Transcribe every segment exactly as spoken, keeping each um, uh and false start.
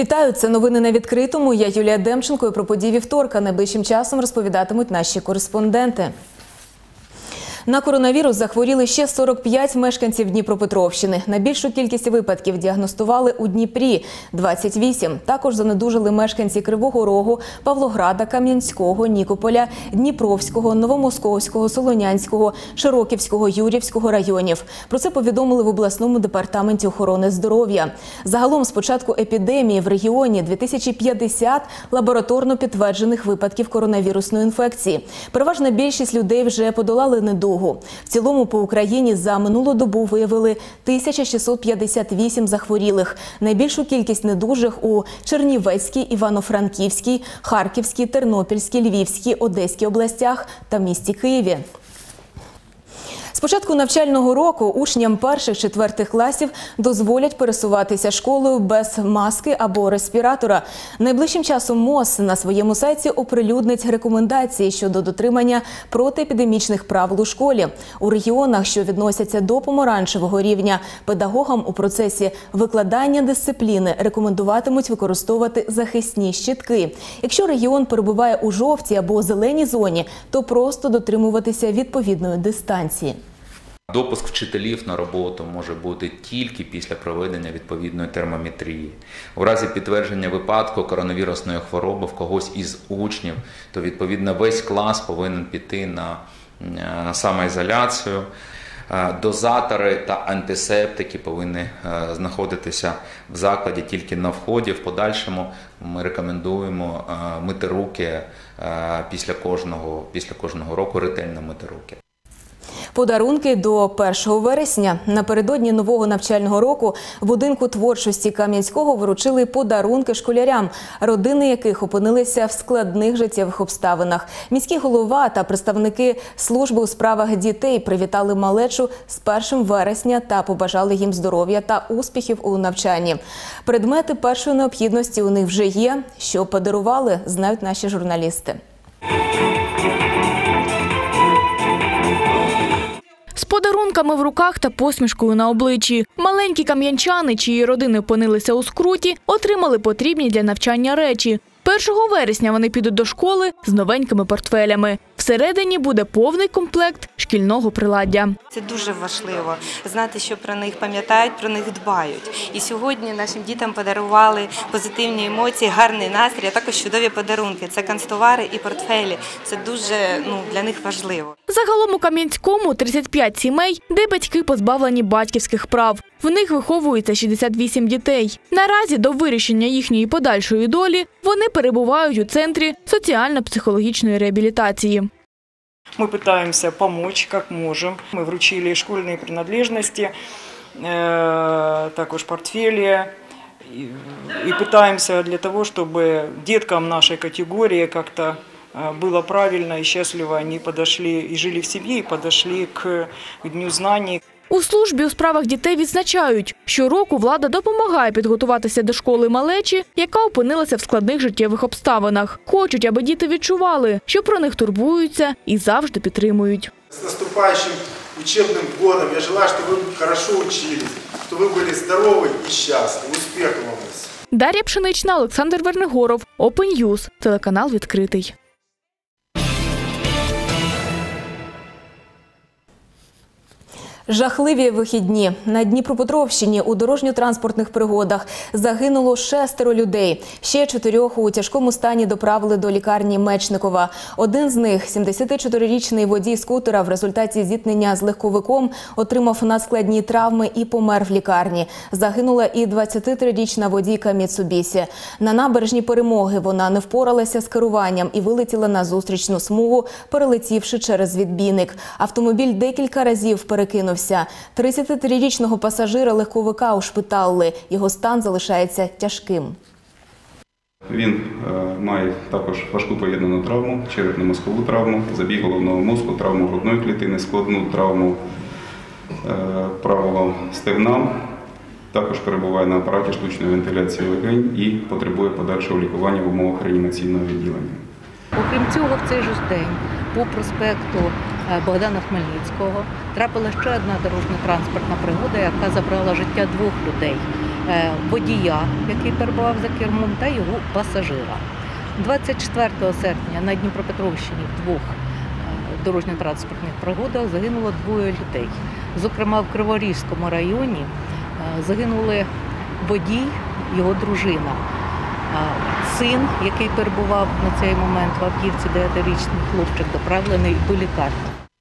Вітаю! Це новини на відкритому. Я Юлія Демченко і про події вівторка найближчим часом розповідатимуть наші кореспонденти. На коронавірус захворіли ще сорок п'ять мешканців Дніпропетровщини. Найбільшу кількість випадків діагностували у Дніпрі – двадцять вісім. Також занедужили мешканці Кривого Рогу, Павлограда, Кам'янського, Нікополя, Дніпровського, Новомосковського, Солонянського, Широківського, Юр'ївського районів. Про це повідомили в обласному департаменті охорони здоров'я. Загалом з початку епідемії в регіоні дві тисячі п'ятдесят лабораторно підтверджених випадків коронавірусної інфекції. Переважна більшість людей вже подолали недугу. В цілому по Україні за минулу добу виявили тисяча шістсот п'ятдесят вісім захворілих. Найбільшу кількість недужих у Чернівецькій, Івано-Франківській, Харківській, Тернопільській, Львівській, Одеській областях та місті Києві. З початку навчального року учням перших-четвертих класів дозволять пересуватися школою без маски або респіратора. Найближчим часом МОЗ на своєму сайті оприлюднить рекомендації щодо дотримання протиепідемічних правил у школі. У регіонах, що відносяться до помаранчевого рівня, педагогам у процесі викладання дисципліни рекомендуватимуть використовувати захисні щитки. Якщо регіон перебуває у жовтій або зеленій зоні, то просто дотримуватися відповідної дистанції. Допуск вчителів на роботу може бути тільки після проведення відповідної термометрії. У разі підтвердження випадку коронавірусної хвороби в когось із учнів, то відповідно весь клас повинен піти на самоізоляцію. Дозатори та антисептики повинні знаходитися в закладі тільки на вході. В подальшому ми рекомендуємо мити руки після кожного, після кожного року, ретельно мити руки. Подарунки до першого вересня. Напередодні нового навчального року в будинку творчості Кам'янського вручили подарунки школярям, родини яких опинилися в складних життєвих обставинах. Міський голова та представники служби у справах дітей привітали малечу з першим вересня та побажали їм здоров'я та успіхів у навчанні. Предмети першої необхідності у них вже є. Що подарували, знають наші журналісти. З подарунками в руках та посмішкою на обличчі. Маленькі кам'янчани, чиї родини опинилися у скруті, отримали потрібні для навчання речі. першого вересня вони підуть до школи з новенькими портфелями. Всередині буде повний комплект шкільного приладдя. Це дуже важливо знати, що про них пам'ятають, про них дбають. І сьогодні нашим дітям подарували позитивні емоції, гарний настрій, а також чудові подарунки. Це канцтовари і портфелі. Це дуже ну, для них важливо. Загалом у Кам'янському тридцять п'ять сімей, де батьки позбавлені батьківських прав. В них виховується шістдесят вісім дітей. Наразі до вирішення їхньої подальшої долі вони перебувають у центрі соціально-психологічної реабілітації. Мы пытаемся помочь, как можем. Мы вручили школьные принадлежности, э, також портфели. И, и пытаемся для того, чтобы деткам нашей категории как-то было правильно и счастливо они подошли и жили в семье, и подошли к Дню знаний. У службі у справах дітей відзначають, щороку влада допомагає підготуватися до школи малечі, яка опинилася в складних життєвих обставинах. Хочуть, аби діти відчували, що про них турбуються і завжди підтримують. З наступаючим учебним роком я желаю, щоб ви добре вчились, щоб ви були здорові і щасливі. Успіхів вам! Дар'я Пшенична, Олександр Вернигоров, Open News, телеканал «Відкритий». Жахливі вихідні. На Дніпропетровщині у дорожньо-транспортних пригодах загинуло шестеро людей. Ще чотирьох у тяжкому стані доправили до лікарні Мечникова. Один з них, сімдесятичотирирічний водій скутера, в результаті зіткнення з легковиком отримав надскладні травми і помер в лікарні. Загинула і двадцятитрирічна водійка Міцубісі. На набережні Перемоги вона не впоралася з керуванням і вилетіла на зустрічну смугу, перелетівши через відбійник. Автомобіль декілька разів перекинувся. тридцятитрирічного пасажира легковика ушпиталили. Його стан залишається тяжким. Він е, має також важку поєднану травму, черепно-мозкову травму, забій головного мозку, травму грудної клітини, складну травму е, правого стегна. Також перебуває на апараті штучної вентиляції легень і потребує подальшого лікування в умовах реанімаційного відділення. Окрім цього, в цей же день по проспекту Богдана Хмельницького трапила ще одна дорожньо-транспортна пригода, яка забрала життя двох людей. е, водія, який перебував за кермом, та його пасажира. двадцять четвертого серпня на Дніпропетровщині в двох е, дорожньо-транспортних пригодах загинуло двоє людей. Зокрема, в Криворізькому районі е, загинули водій, його дружина, е, син, який перебував на цей момент в автівці, дев'ятирічний хлопчик, доправлений до лікарні.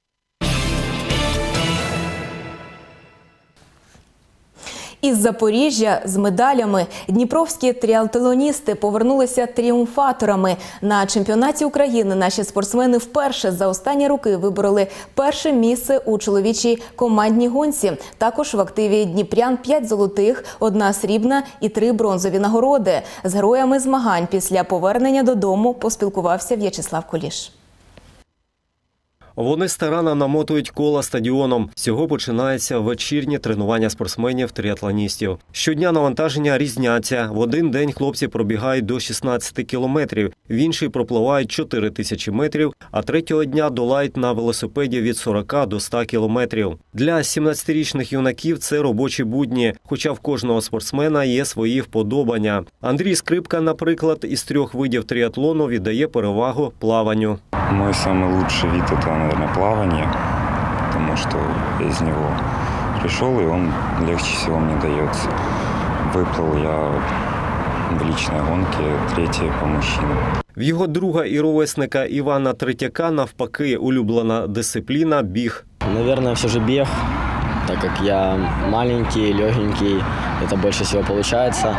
Із Запоріжжя з медалями дніпровські тріатлоністи повернулися тріумфаторами. На чемпіонаті України наші спортсмени вперше за останні роки вибороли перше місце у чоловічій командній гонці. Також в активі дніпрян п'ять золотих, одна срібна і три бронзові нагороди. З героями змагань після повернення додому поспілкувався В'ячеслав Куліш. Вони старанно намотують кола стадіоном. З цього починається вечірнє тренування спортсменів-тріатлоністів. Щодня навантаження різняться. В один день хлопці пробігають до шістнадцяти кілометрів, в інший пропливають чотири тисячі метрів, а третього дня долають на велосипеді від сорока до ста кілометрів. Для сімнадцятирічних юнаків це робочі будні, хоча в кожного спортсмена є свої вподобання. Андрій Скрипка, наприклад, із трьох видів тріатлону віддає перевагу плаванню. Мой самый лучший вид – это, наверное, плавание, потому что я из него пришел, и он легче всего мне дается. Выплыл я в личной гонке третье по мужчинам. В його друга і ровесника Івана Третьяка навпаки улюблена дисципліна – біг. Наверное, все же бег, так как я маленький, легенький, это больше всего получается.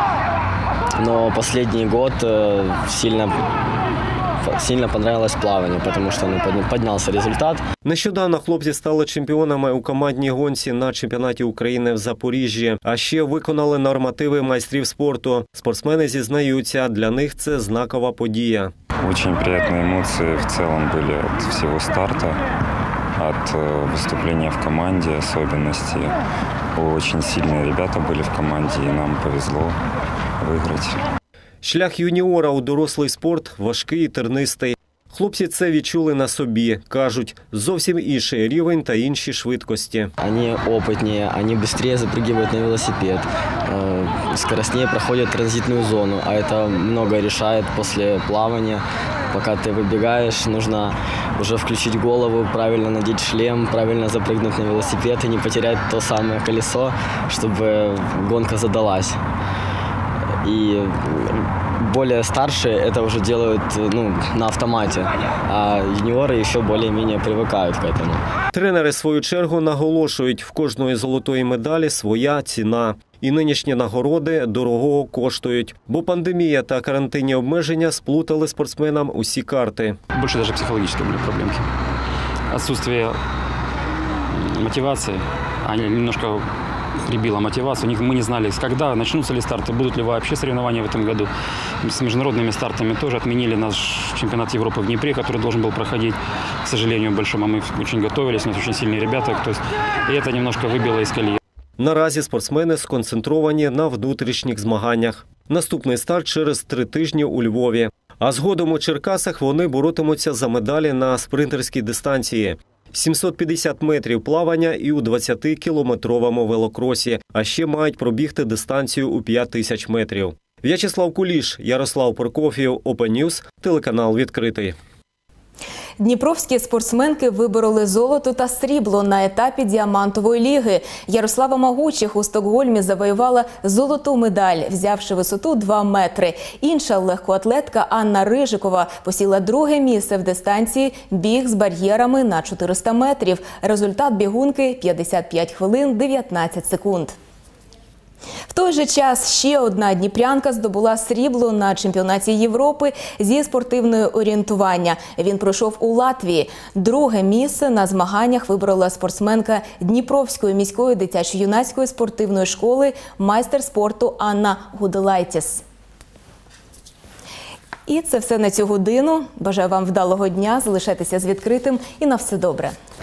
Но последний год сильно... Сильно понравилось плавание, потому что ну, поднялся результат. Нещодавно хлопці стали чемпіонами у командній гонці на чемпіонаті України в Запоріжжі, а ще виконали нормативи майстрів спорту. Спортсмени зізнаються, для них це знакова подія. Очень приятные эмоции в целом были от всего старта, от выступления в команде, особенности. Очень сильные ребята были в команде, и нам повезло выиграть. Шлях юніора у дорослий спорт важкий і тернистий. Хлопці це відчули на собі. Кажуть, зовсім інший рівень та інші швидкості. Вони опитні, вони швидше запрыгивают на велосипед, скоростнее проходять транзитну зону, а це много вирішує після плавання. Поки ти вибігаєш, потрібно вже включити голову, правильно надіти шлем, правильно запрыгнути на велосипед і не потеряти те саме колесо, щоб гонка задалась. И более старшие это уже делают ну, на автомате, а юниоры еще более-менее привыкают к этому. Тренери, в свою чергу, наголошують, в кожної золотої медалі своя ціна. І нинішні нагороди дорогого коштують, бо пандемія та карантинні обмеження сплутали спортсменам усі карти. Більше навіть психологічні були проблемки. Отсутствие мотивації, а немножко прибила мотивацию. Мы не знали, когда, начнутся ли старты, будут ли вообще соревнования в этом году. С международными стартами тоже отменили наш чемпионат Европы в Днепре, который должен был проходить, к сожалению, большому. Мы очень готовились, у нас очень сильные ребята. То есть, и это немножко выбило из колеи. Наразі спортсмени сконцентровані на внутрішніх змаганнях. Наступний старт через три тижні у Львові. А згодом у Черкасах вони боротимуться за медалі на спринтерській дистанції. сімсот п'ятдесят метрів плавання і у двадцятикілометровому велокросі, а ще мають пробігти дистанцію у п'ять тисяч метрів. В'ячеслав Куліш, Ярослав Прокоф'єв, Open News, телеканал «Відкритий». Дніпровські спортсменки вибороли золото та срібло на етапі діамантової ліги. Ярослава Магучих у Стокгольмі завоювала золоту медаль, взявши висоту два метри. Інша легкоатлетка Анна Рижикова посіла друге місце в дистанції біг з бар'єрами на чотириста метрів. Результат бігунки – п'ятдесят п'ять хвилин дев'ятнадцять секунд. В той же час ще одна дніпрянка здобула срібло на чемпіонаті Європи зі спортивного орієнтування. Він пройшов у Латвії. Друге місце на змаганнях виборола спортсменка Дніпровської міської дитячо-юнацької спортивної школи, майстер спорту Анна Гуделайтіс. І це все на цю годину. Бажаю вам вдалого дня, залишайтеся з відкритим і на все добре.